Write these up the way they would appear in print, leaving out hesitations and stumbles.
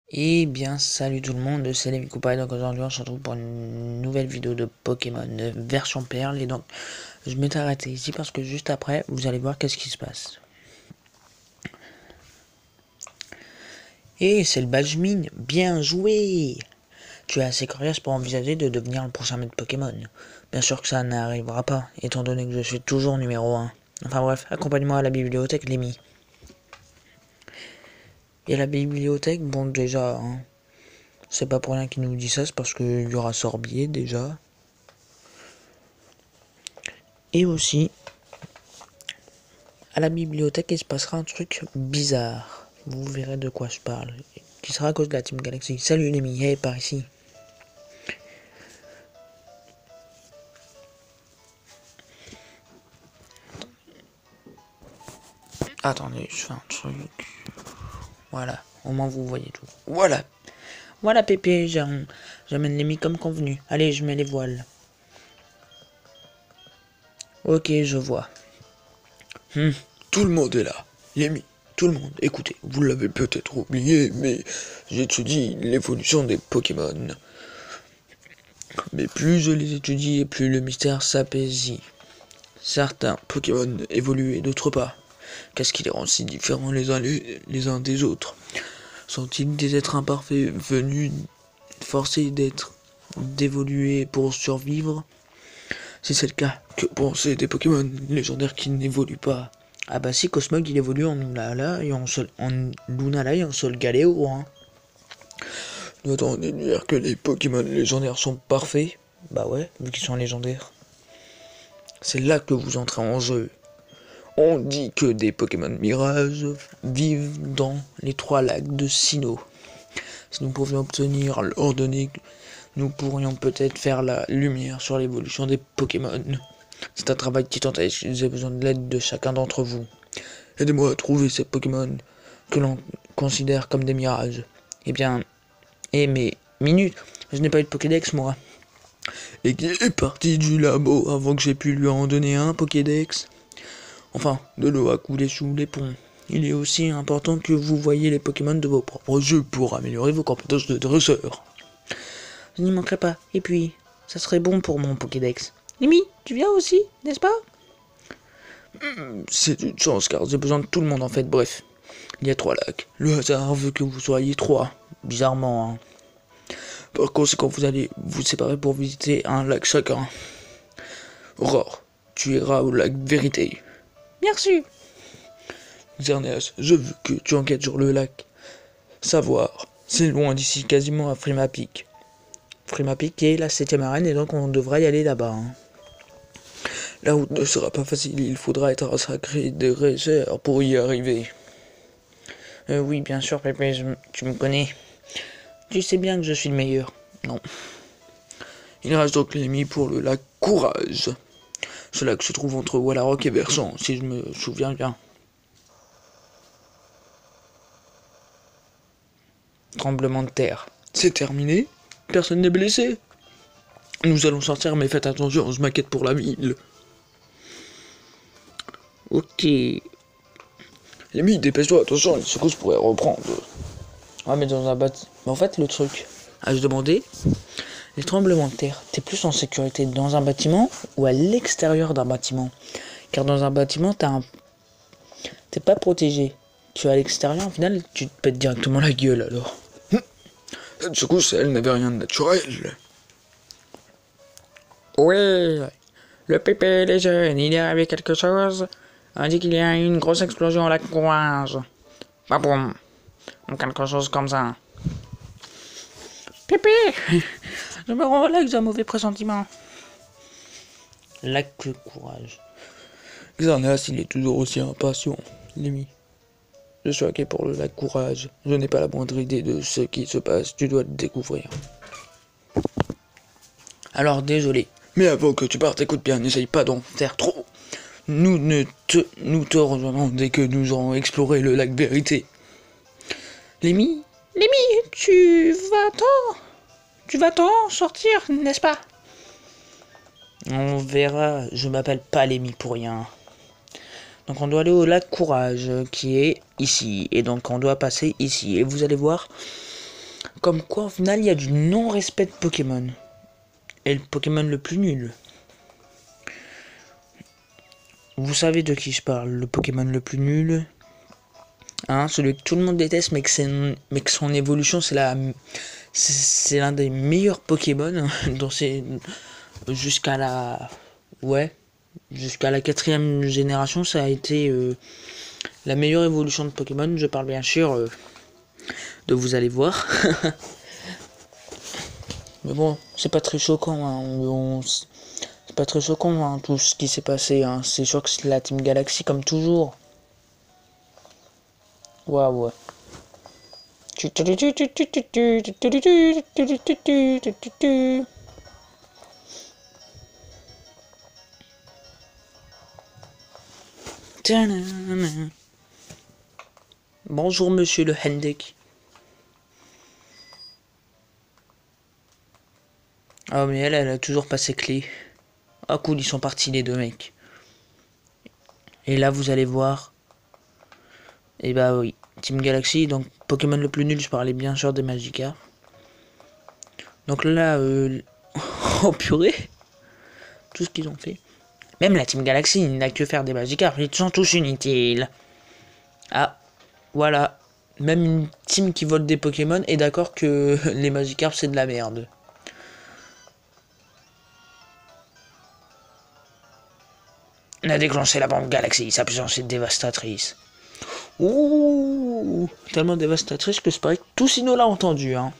Eh bien, salut tout le monde, c'est Lémi Coupa et donc aujourd'hui on se retrouve pour une nouvelle vidéo de Pokémon version Perle. Et donc, je m'étais arrêté ici parce que juste après, vous allez voir qu'est-ce qui se passe. Et c'est le badge mine, bien joué! Tu es assez coriace pour envisager de devenir le prochain maître Pokémon. Bien sûr que ça n'arrivera pas, étant donné que je suis toujours numéro 1. Enfin bref, accompagne-moi à la bibliothèque, Lémi. Et la bibliothèque, bon déjà, hein, c'est pas pour rien qu'il nous dit ça, c'est parce qu'il y aura Sorbier déjà. Et aussi, à la bibliothèque, il se passera un truc bizarre. Vous verrez de quoi je parle. Qui sera à cause de la Team Galaxy. Salut les hey, par ici. Attendez, je fais un truc. Voilà, au moins vous voyez tout. Voilà. Voilà Pépé, j'amène les comme convenu. Allez, je mets les voiles. Ok, je vois. Tout le monde est là. Yemi, tout le monde. Écoutez, vous l'avez peut-être oublié, mais j'étudie l'évolution des Pokémon. Mais plus je les étudie, et plus le mystère s'apaisait. Certains Pokémon évoluent et d'autres pas. Qu'est-ce qui les rend si différents les uns des autres? Sont-ils des êtres imparfaits venus forcés d'évoluer pour survivre? Si c'est le cas, que penser des Pokémon légendaires qui n'évoluent pas? Ah bah si, Cosmog il évolue en Lunala et en Lunala et en Solgaleo, hein. Doit-on déduire que les Pokémon légendaires sont parfaits? Bah ouais, vu qu'ils sont légendaires. C'est là que vous entrez en jeu. On dit que des Pokémon Mirage vivent dans les 3 lacs de Sinnoh. Si nous pouvions obtenir leurs données, nous pourrions peut-être faire la lumière sur l'évolution des Pokémon. C'est un travail titanesque, j'ai besoin de l'aide de chacun d'entre vous. Aidez-moi à trouver ces Pokémon que l'on considère comme des mirages. Eh bien, mais minute, je n'ai pas eu de Pokédex moi. Et qui est parti du labo avant que j'ai pu lui en donner un Pokédex? Enfin, de l'eau a coulé sous les ponts. Il est aussi important que vous voyiez les Pokémon de vos propres jeux pour améliorer vos compétences de dresseur. Je n'y manquerai pas. Et puis, ça serait bon pour mon Pokédex. Mimi, tu viens aussi, n'est-ce pas? C'est une chance car j'ai besoin de tout le monde en fait, bref. Il y a 3 lacs. Le hasard veut que vous soyez 3. Bizarrement, hein. Par conséquent, vous allez vous séparer pour visiter un lac chacun. Aurore, tu iras au lac Vérité. Merci. Xerneas, je veux que tu enquêtes sur le lac Savoir. C'est loin d'ici, quasiment à Frimapic. Frimapic est la 7ème arène et donc on devrait y aller là-bas, hein. La route ne sera pas facile, il faudra être un sacré dresseur pour y arriver. Oui, bien sûr, Pépé, tu me connais. Tu sais bien que je suis le meilleur. Non. Il reste donc l'ennemi pour le lac Courage. Ce lac se trouve entre Wallarok et Versant, si je me souviens bien. Tremblement de terre. C'est terminé? Personne n'est blessé? Nous allons sortir, mais faites attention, je m'inquiète pour la ville. Ok. Lémi, dépêche-toi, attention, les secousses pourraient reprendre. Ouais, mais dans un bâtiment. En fait, le truc à se demander, les tremblements de terre, t'es plus en sécurité dans un bâtiment ou à l'extérieur d'un bâtiment? Car dans un bâtiment, t'es pas protégé. Tu es à l'extérieur, au final, tu te pètes directement la gueule alors. Cette secousse, elle n'avait rien de naturel. Oui, le pépé, les jeunes, il est arrivé quelque chose. On dit qu'il y a eu une grosse explosion à la courage. Baboum. Quelque chose comme ça. Pépé, je me relaxe d'un mauvais pressentiment. Lac courage. Xerneas, il est toujours aussi impatient. Lémi, je suis inquiet pour le lac Courage. Je n'ai pas la moindre idée de ce qui se passe, tu dois le découvrir. Alors désolé. Mais avant que tu partes, écoute bien, n'essaye pas d'en faire trop. Nous te rejoignons dès que nous aurons exploré le lac Vérité. Lémi, tu vas t'en sortir, n'est-ce pas? On verra, je m'appelle pas Lémi pour rien. Donc on doit aller au lac Courage, qui est ici. Et donc on doit passer ici. Et vous allez voir, Comme quoi, au final, il y a du non-respect de Pokémon. Et le Pokémon le plus nul. Vous savez de qui je parle, le Pokémon le plus nul. Hein, celui que tout le monde déteste, mais que son évolution, c'est l'un des meilleurs Pokémon. Dont c'est jusqu'à la... Ouais. Jusqu'à la 4ème génération, ça a été la meilleure évolution de Pokémon. Je parle bien sûr de vous allez voir. Mais bon, c'est pas très choquant. Hein. C'est pas très choquant hein, tout ce qui s'est passé. Hein. C'est sûr que c'est la Team Galaxy comme toujours. Waouh. Ouais. Bonjour monsieur le Hendek. Ah mais elle a toujours pas ses clés. Ah cool, ils sont partis les deux mecs. Et là vous allez voir. Et bah oui, Team Galaxy, donc Pokémon le plus nul, je parlais bien sûr des Magikarp. Donc là, oh purée, tout ce qu'ils ont fait. Même la Team Galaxy n'a que faire des Magikarp, ils sont tous inutiles. Ah, voilà. Même une team qui vole des Pokémon est d'accord que les Magikarp c'est de la merde. On a déclenché la bombe Galaxy, sa puissance est dévastatrice. Ouh, tellement dévastatrice que c'est pareil que tout Sino l'a entendu, hein.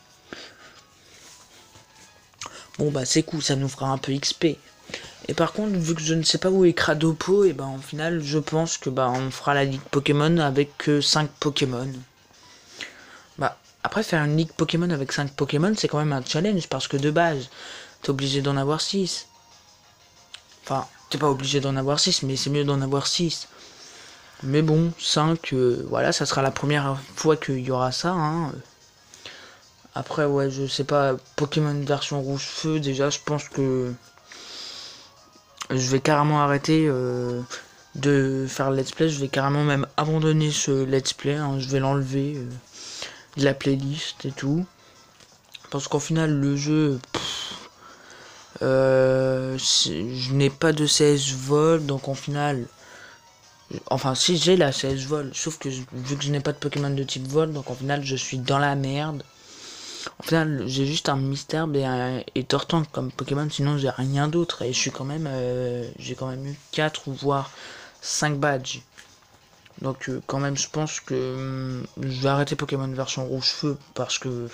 Bon bah c'est cool, ça nous fera un peu XP. Et par contre, vu que je ne sais pas où est Cradopo, et ben au final, je pense que bah on fera la ligue Pokémon avec que 5 Pokémon. Bah après faire une ligue Pokémon avec 5 Pokémon, c'est quand même un challenge parce que de base, t'es obligé d'en avoir 6. Enfin, t'es pas obligé d'en avoir 6, mais c'est mieux d'en avoir 6. Mais bon, 5, voilà, ça sera la première fois qu'il y aura ça, hein. Après, ouais, je sais pas, Pokémon version rouge-feu, déjà, je pense que je vais carrément arrêter de faire le let's play. Je vais carrément même abandonner ce let's play, hein. Je vais l'enlever de la playlist et tout. Parce qu'au final, le jeu, je n'ai pas de CS vol, donc en final... Enfin, si j'ai la CS vol, sauf que vu que je n'ai pas de Pokémon de type vol, donc en final, je suis dans la merde. Au final, j'ai juste un Mystère et Tortank comme Pokémon, sinon j'ai rien d'autre. Et je suis quand même, j'ai quand même eu 4 ou voire 5 badges. Donc quand même, je pense que je vais arrêter Pokémon version rouge-feu parce que...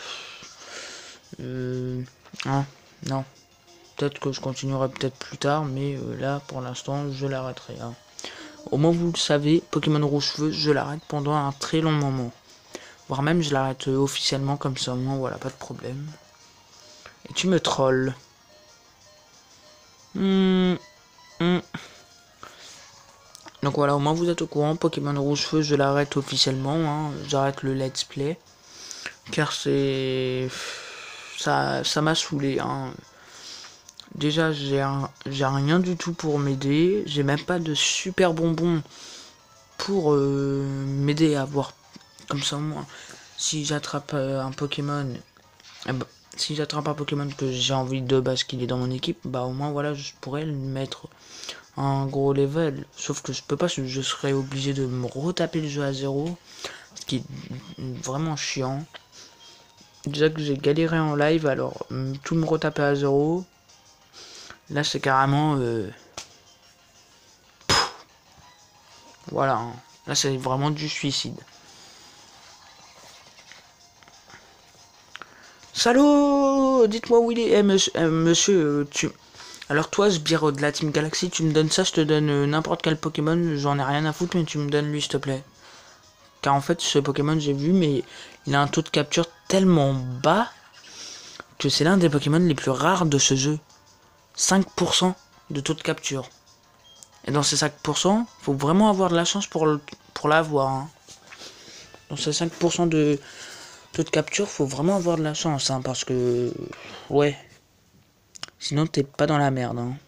hein, non. Peut-être que je continuerai peut-être plus tard, mais là, pour l'instant, je l'arrêterai. Hein. Au moins, vous le savez, Pokémon rouge-feu, je l'arrête pendant un très long moment. Voire même je l'arrête officiellement comme ça, moi voilà, pas de problème. Et tu me trolls. Donc voilà, au moins vous êtes au courant, Pokémon Rouge-Feu, je l'arrête officiellement, hein. J'arrête le let's play. Car c'est... Ça m'a saoulé, hein. Déjà, j'ai rien du tout pour m'aider. J'ai même pas de super bonbons pour m'aider à avoir... Comme ça, moi, si j'attrape un Pokémon... si j'attrape un Pokémon que j'ai envie de base qu'il est dans mon équipe, bah au moins voilà, je pourrais le mettre un gros level. Sauf que je peux pas, je serais obligé de me retaper le jeu à zéro, ce qui est vraiment chiant. Déjà que j'ai galéré en live, alors tout me retaper à zéro, là c'est carrément... voilà, hein. Là c'est vraiment du suicide. Salaud! Dites-moi où il est. Eh, monsieur, tu... Alors toi, sbire de la Team Galaxy, tu me donnes ça, je te donne n'importe quel Pokémon, j'en ai rien à foutre, mais tu me donnes lui, s'il te plaît. Car en fait, ce Pokémon, j'ai vu, mais il a un taux de capture tellement bas que c'est l'un des Pokémon les plus rares de ce jeu. 5% de taux de capture. Et dans ces 5%, faut vraiment avoir de la chance pour l'avoir. Hein. Dans ces 5% de taux de capture, faut vraiment avoir de la chance, hein, parce que... Ouais. Sinon, t'es pas dans la merde, hein.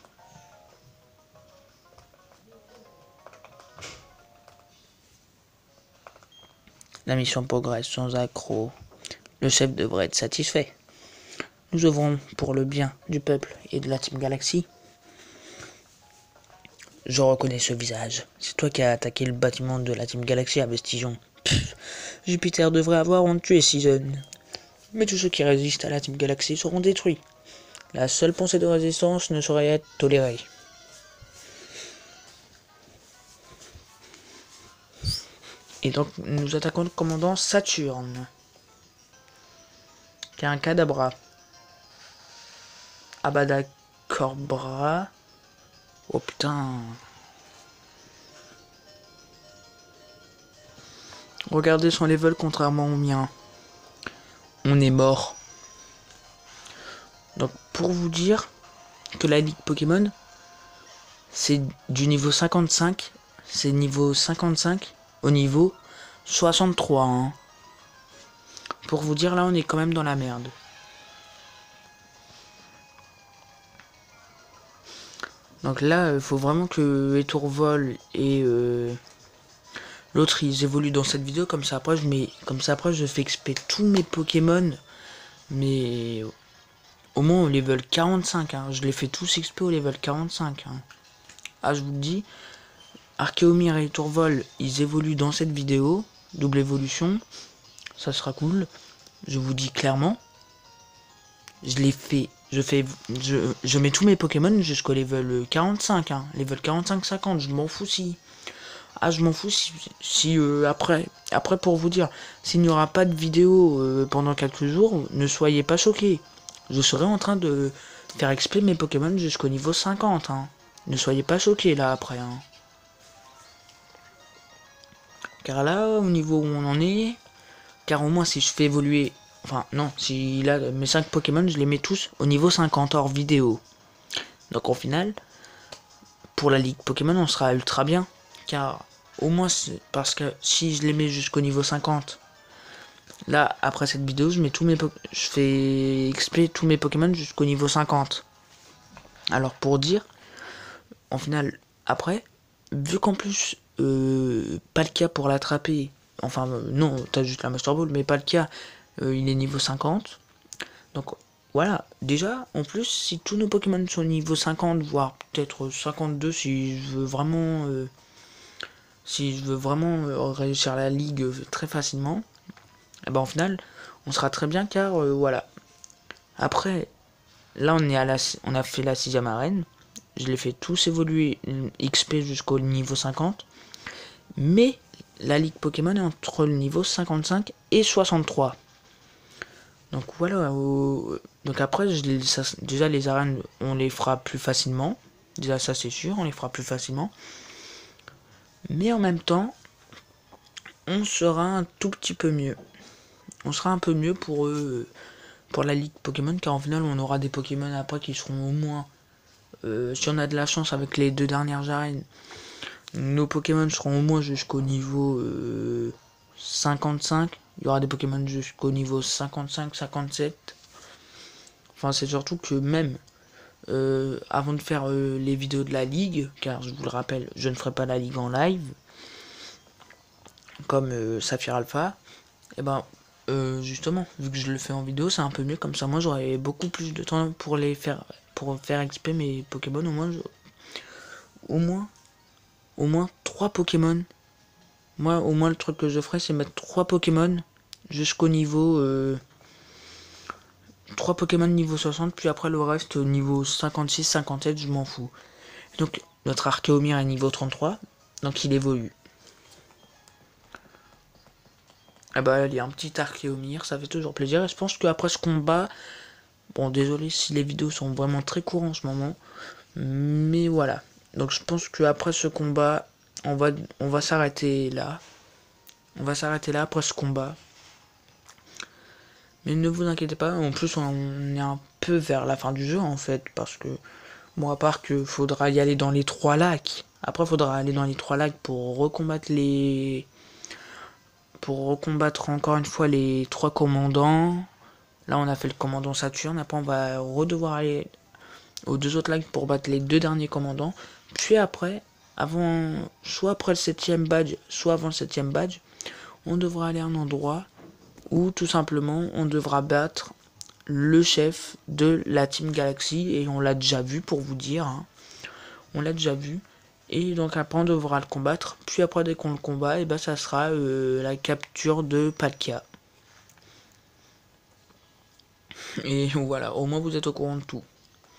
La mission progresse sans accroc. le chef devrait être satisfait. Nous œuvrons pour le bien du peuple et de la Team Galaxy. Je reconnais ce visage. C'est toi qui as attaqué le bâtiment de la Team Galaxy à Vestigion. Jupiter devrait avoir honte tué Season. Mais tous ceux qui résistent à la Team Galaxy seront détruits. La seule pensée de résistance ne saurait être tolérée. Et donc nous attaquons le commandant Saturne. Qui a un cadabra. Abadacorbra. Oh putain. Regardez son level contrairement au mien. On est mort. Donc pour vous dire que la ligue Pokémon, c'est du niveau 55. C'est niveau 55 au niveau 63. Hein. Pour vous dire, là on est quand même dans la merde. Donc là, il faut vraiment que Etourvol et l'autre ils évoluent dans cette vidéo. Comme ça après je fais exp tous mes Pokémon. Mais au moins au level 45. Hein. Je les fais tous XP au level 45. Hein. Ah, je vous le dis. Archeomir et Etourvol, ils évoluent dans cette vidéo. Double évolution. Ça sera cool. Je vous dis clairement. Je mets tous mes Pokémon jusqu'au level 45. Hein. Level 45-50. Je m'en fous si. Ah, je m'en fous si après pour vous dire, s'il n'y aura pas de vidéo pendant quelques jours, ne soyez pas choqués. Je serai en train de faire exp mes Pokémon jusqu'au niveau 50. Hein. Ne soyez pas choqués là après. Hein. Car là, au niveau où on en est, car au moins si je fais évoluer, enfin non, si là mes 5 Pokémon, je les mets tous au niveau 50 hors vidéo. Donc au final, pour la ligue Pokémon, on sera ultra bien. Car au moins, parce que si je les mets jusqu'au niveau 50, là, après cette vidéo, je fais exp tous mes Pokémon jusqu'au niveau 50. Alors pour dire, en final, après, vu qu'en plus, pas le cas pour l'attraper, enfin non, t'as juste la Master Ball, mais pas le cas, il est niveau 50. Donc voilà, déjà, en plus, si tous nos Pokémon sont niveau 50, voire peut-être 52, si je veux vraiment réussir la ligue très facilement, et ben au final, on sera très bien car voilà. Après, là on a fait la 6ème arène. Je les fais tous évoluer XP jusqu'au niveau 50. Mais la ligue Pokémon est entre le niveau 55 et 63. Donc voilà. Donc après, déjà les arènes, on les fera plus facilement. Déjà ça c'est sûr, on les fera plus facilement. Mais en même temps, on sera un tout petit peu mieux. On sera un peu mieux pour la ligue Pokémon, car en final on aura des Pokémon après qui seront au moins, si on a de la chance avec les 2 dernières arènes, nos Pokémon seront au moins jusqu'au niveau 55. Il y aura des Pokémon jusqu'au niveau 55-57. Enfin c'est surtout que même avant de faire les vidéos de la ligue, car je vous le rappelle, je ne ferai pas la ligue en live comme Saphir Alpha, et ben justement, vu que je le fais en vidéo, c'est un peu mieux, comme ça moi j'aurai beaucoup plus de temps pour faire XP mes Pokémon. Au moins 3 Pokémon. Moi au moins le truc que je ferai, c'est mettre 3 Pokémon jusqu'au niveau 3 Pokémon niveau 60, puis après le reste niveau 56-57, je m'en fous. Donc notre Archeomir est niveau 33, donc il évolue. Ah bah il y a un petit Archeomir, ça fait toujours plaisir. Et je pense qu'après ce combat, bon désolé si les vidéos sont vraiment très courtes en ce moment, mais voilà. Donc je pense qu'après ce combat, on va s'arrêter là. On va s'arrêter là après ce combat. Mais ne vous inquiétez pas, en plus on est un peu vers la fin du jeu en fait, parce que bon, à part que faudra y aller dans les 3 lacs. Après faudra aller dans les 3 lacs pour recombattre encore une fois les 3 commandants. Là on a fait le commandant Saturne, après on va redevoir aller aux 2 autres lacs pour battre les 2 derniers commandants. Puis après, soit après le 7ème badge, soit avant le 7ème badge, on devra aller à un endroit où tout simplement on devra battre le chef de la Team Galaxy, et on l'a déjà vu pour vous dire, hein. On l'a déjà vu, et donc après on devra le combattre, puis après dès qu'on le combat, et ben ça sera la capture de Palkia. Et voilà, au moins vous êtes au courant de tout.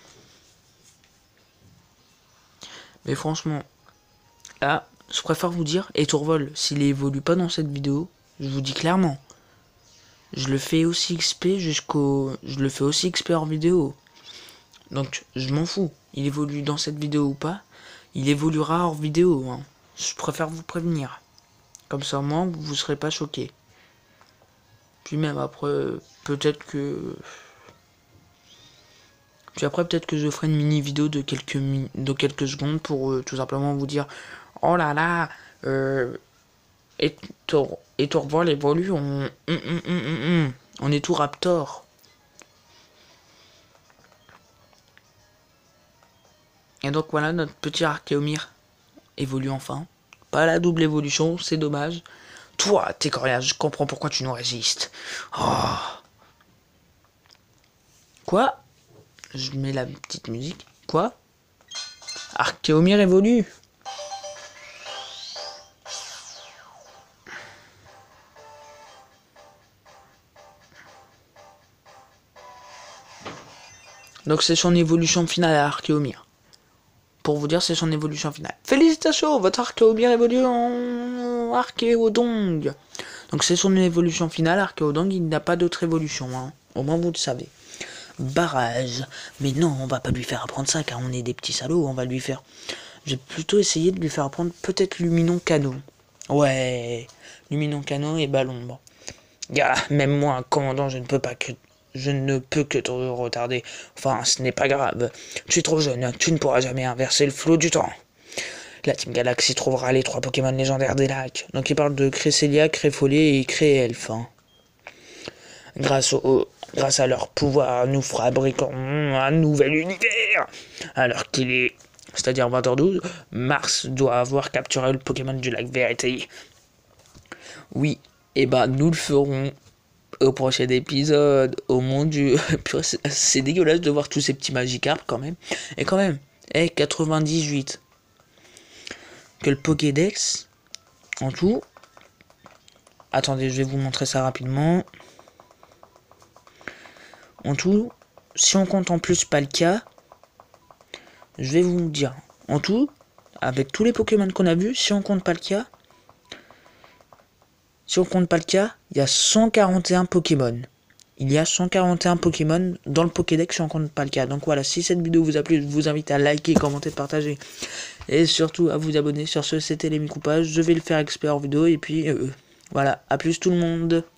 Mais franchement, là, je préfère vous dire, et Tourvol, s'il évolue pas dans cette vidéo, je vous dis clairement, je le fais aussi XP je le fais aussi XP hors vidéo. Donc, je m'en fous. Il évolue dans cette vidéo ou pas, il évoluera hors vidéo, hein. Je préfère vous prévenir. Comme ça, moi, vous serez pas choqués. Puis même après, peut-être que... Puis après, peut-être que je ferai une mini vidéo de quelques secondes pour tout simplement vous dire, oh là là, et Tourvol évolue, on est tout Raptor. Et donc voilà, notre petit Archéomir évolue enfin. Pas la double évolution, c'est dommage. Toi, t'es coréen, je comprends pourquoi tu nous résistes. Oh. Quoi? Je mets la petite musique. Quoi? Archéomir évolue. Donc c'est son évolution finale à Archéomir. Pour vous dire, c'est son évolution finale. Félicitations, votre Archéomir évolue en Archéodong. Donc c'est son évolution finale, Archéodong, il n'a pas d'autre évolution, hein. Au moins vous le savez. Barrage. Mais non, on va pas lui faire apprendre ça, car on est des petits salauds, on va lui faire... Je vais plutôt essayer de lui faire apprendre peut-être Luminon Canon. Ouais, Luminon Canon et Ballon. Bon. Gars, même moi, commandant, je ne peux que te retarder. Enfin, ce n'est pas grave. Tu es trop jeune, tu ne pourras jamais inverser le flot du temps. La Team Galaxy trouvera les 3 Pokémon légendaires des lacs. Donc il parle de Cresselia, Créfollet et Créelf. Hein. Grâce à leur pouvoir, nous fabriquerons un nouvel univers. Alors qu'il est... C'est-à-dire 20h12, Mars doit avoir capturé le Pokémon du lac Vérité. Oui, et bah nous le ferons au prochain épisode. Oh mon dieu, c'est dégueulasse de voir tous ces petits Magikarp quand même. Et quand même, 98. Que le Pokédex, en tout... Attendez, je vais vous montrer ça rapidement. En tout, si on compte en plus Palkia, je vais vous dire, en tout, avec tous les Pokémon qu'on a vus, si on compte Palkia, il y a 141 Pokémon. Il y a 141 Pokémon dans le Pokédex si on compte Palkia. Donc voilà, si cette vidéo vous a plu, je vous invite à liker, commenter, partager. Et surtout à vous abonner. Sur ce, c'était les Micoupages. Je vais le faire expert en vidéo. Et puis, voilà, à plus tout le monde.